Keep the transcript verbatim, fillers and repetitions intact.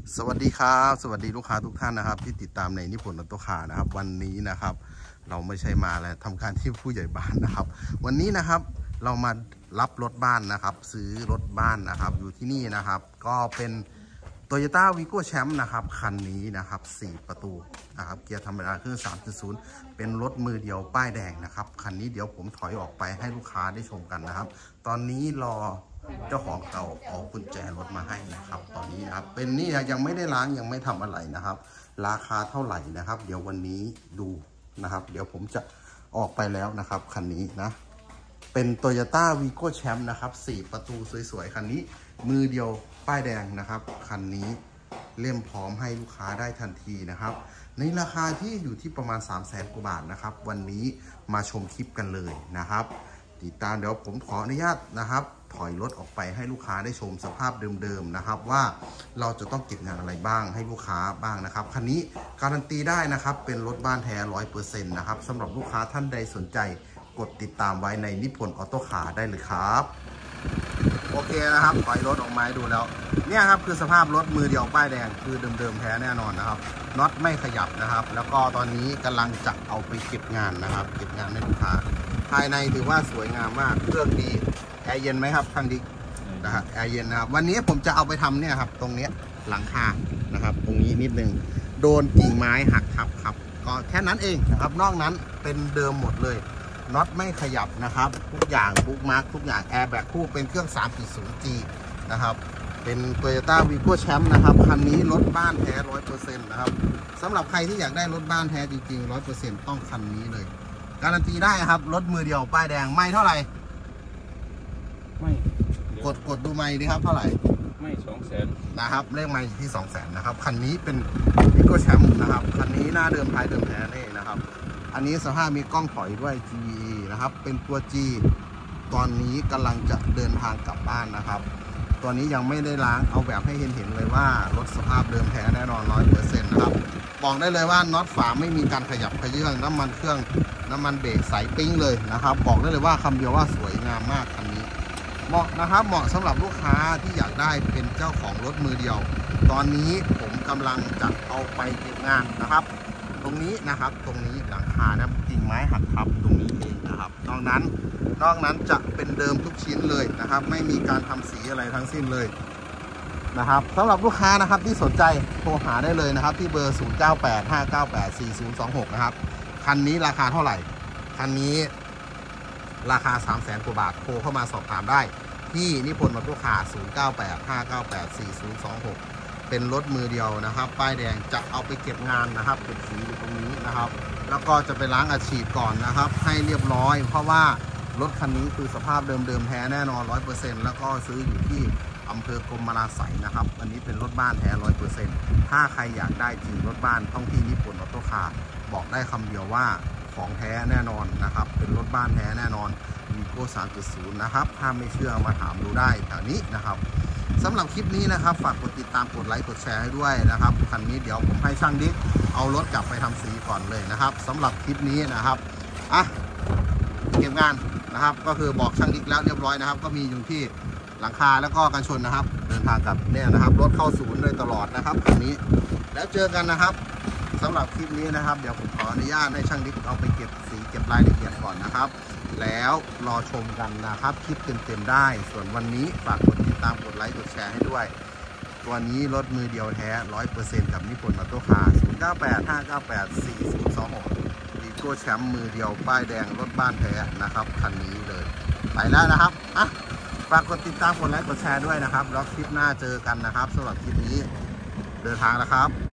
สวัสดีครับสวัสดีลูกค้าทุกท่านนะครับที่ติดตามในนิพนธ์ออโต้คาร์นะครับวันนี้นะครับเราไม่ใช่มาแล้วทำการที่ผู้ใหญ่บ้านนะครับวันนี้นะครับเรามารับรถบ้านนะครับซื้อรถบ้านนะครับอยู่ที่นี่นะครับก็เป็น Toyota Vigo Champ นะครับคันนี้นะครับสี่ประตูนะครับเกียร์ธรรมดาเครื่อง สามจุดศูนย์ เป็นรถมือเดียวป้ายแดงนะครับคันนี้เดี๋ยวผมถอยออกไปให้ลูกค้าได้ชมกันนะครับตอนนี้รอเจ้าของเก่าเอากุญแจรถมาให้นะครับตอนนี้นะครับเป็นนี่ยังไม่ได้ล้างยังไม่ทำอะไรนะครับราคาเท่าไหร่นะครับเดี๋ยววันนี้ดูนะครับเดี๋ยวผมจะออกไปแล้วนะครับคันนี้นะเป็น Toyota Vigo Champ นะครับสี่ประตูสวยๆคันนี้มือเดียวป้ายแดงนะครับคันนี้เล่มพร้อมให้ลูกค้าได้ทันทีนะครับในราคาที่อยู่ที่ประมาณ สามแสน กว่าบาทนะครับวันนี้มาชมคลิปกันเลยนะครับติดตามเดี๋ยวผมขออนุญาตนะครับถอยรถออกไปให้ลูกค้าได้ชมสภาพเดิมๆนะครับว่าเราจะต้องเก็บงานอะไรบ้างให้ลูกค้าบ้างนะครับคันนี้การันตีได้นะครับเป็นรถบ้านแท้ ร้อยเปอร์เซ็นต์ นะครับสำหรับลูกค้าท่านใดสนใจกดติดตามไว้ในนิพนธ์ออโต้คาร์ได้เลยครับโอเคนะครับถอยรถออกมาดูแล้วเนี่ยครับคือสภาพรถมือเดียวป้ายแดงคือเดิมๆแท้แน่นอนนะครับน็อตไม่ขยับนะครับแล้วก็ตอนนี้กำลังจะเอาไปเก็บงานนะครับเก็บงานให้ลูกค้าภายในถือว่าสวยงามมากเครื่องดีแอร์เย็นไหมครับทางดิกนะฮะแอร์เย็นนะครับวันนี้ผมจะเอาไปทำเนี่ยครับตรงเนี้ยหลังคานะครับตรงนี้นิดนึงโดนกิ่งไม้หักทับครับก็แค่นั้นเองนะครับนอกนั้นเป็นเดิมหมดเลยน็อตไม่ขยับนะครับทุกอย่างบุ๊กมาร์กทุกอย่างแอร์แบ็กคู่เป็นเครื่อง สามจุดศูนย์ จี นะครับเป็น Toyota Vigo Champ นะครับคันนี้รถบ้านแท้ ร้อยเปอร์เซ็นต์ นะครับสำหรับใครที่อยากได้รถบ้านแท้จริงๆ ร้อยเปอร์เซ็นต์ ต้องคันนี้เลยการันตีได้ครับรถมือเดียวป้ายแดงไม่เท่าไหร่ไม่กดกดดูไม่ดีครับเท่าไหร่ไม่สองแสนนะครับเลขไม่ที่สองแสนนะครับคันนี้เป็น Vigo Champ นะครับคันนี้หน้าเดิมท้ายเดิมแท้นี่นะครับอันนี้สภาพมีกล้องถอยด้วย จี วี อี นะครับเป็นตัว G ตอนนี้กำลังจะเดินทางกลับบ้านนะครับตัวนี้ยังไม่ได้ล้างเอาแบบให้เห็นเห็นเลยว่ารถสภาพเดิมแท้แน่นอน ร้อยเปอร์เซ็นต์ นะครับบอกได้เลยว่าน็อตฝาไม่มีการขยับขยื่นน้ำมันเครื่องน้ำมันเบรกใสปิ้งเลยนะครับบอกได้เลยว่าคำเดียวว่าสวยงามมากคันนี้เหมาะนะครับเหมาะสำหรับลูกค้าที่อยากได้เป็นเจ้าของรถมือเดียวตอนนี้ผมกำลังจะเอาไปเก็บงานนะครับตรงนี้นะครับตรงนี้หลังคานะกิ่งไม้หักทับตรงนี้เองนะครับนอกนั้นนอกนั้นจะเป็นเดิมทุกชิ้นเลยนะครับไม่มีการทำสีอะไรทั้งสิ้นเลยนะครับสำหรับลูกค้านะครับที่สนใจโทรหาได้เลยนะครับที่เบอร์ ศูนย์ เก้า แปด ห้า เก้า แปด สี่ ศูนย์ สอง หก นะครับคันนี้ราคาเท่าไหร่คันนี้ราคา สามแสน กว่าบาทโทรเข้ามาสอบถามได้ที่นิพนธ์ออโต้คาร์ ศูนย์ เก้า แปด ห้า เก้า แปด สี่ ศูนย์ สอง หกเป็นรถมือเดียวนะครับป้ายแดงจะเอาไปเก็บงานนะครับเก็บสีอยู่ตรงนี้นะครับแล้วก็จะไปล้างอัดฉีดก่อนนะครับให้เรียบร้อยเพราะว่ารถคันนี้คือสภาพเดิมๆแท้แน่นอน ร้อยเปอร์เซ็นต์ แล้วก็ซื้ออยู่ที่อำเภอกรมราษัยนะครับอันนี้เป็นรถบ้านแท้ ร้อยเปอร์เซ็นต์ ถ้าใครอยากได้จริงรถบ้านต้องที่นิพนธ์ออโต้คาร์บอกได้คำเดียวว่าของแท้แน่นอนนะครับเป็นรถบ้านแท้แน่นอนVigo สามจุดศูนย์ นะครับถ้าไม่เชื่อมาถามดูได้แถวนี้นะครับสำหรับคลิปนี้นะครับฝากกดติดตามกดไลค์กดแชร์ให้ด้วยนะครับคันนี้เดี๋ยวผมให้ช่างดิ๊กเอารถกลับไปทำสีก่อนเลยนะครับสำหรับคลิปนี้นะครับอ่ะเก็บงานนะครับก็คือบอกช่างดิ๊กแล้วเรียบร้อยนะครับก็มีอยู่ที่หลังคาแล้วก็กันชนนะครับเดินทางกับเนี่ยนะครับรถเข้าศูนย์โดยตลอดนะครับคันนี้แล้วเจอกันนะครับสำหรับคลิปนี้นะครับเดี๋ยวผมขออนุญาตให้ช่างดิ๊กเอาไปเก็บสีเก็บรายละเอียดก่อนนะครับแล้วรอชมกันนะครับคลิปเต็มๆได้ส่วนวันนี้ฝากกดติดตามกดไลค์กดแชร์ให้ด้วยตัวนี้รถมือเดียวแท้ ร้อยเปอร์เซ็นต์ กับนิพนธ์ออโต้คาร์ ศูนย์ เก้า แปด ห้า เก้า แปด สี่ ศูนย์ สอง หก Vigo Champ มือเดียวป้ายแดงรถบ้านแท้นะครับคันนี้เลยไปแล้วนะครับอ่ะฝากกดติดตามกดไลค์กดแชร์ด้วยนะครับแล้วคลิปหน้าเจอกันนะครับสำหรับคลิปนี้เดินทางแล้วครับ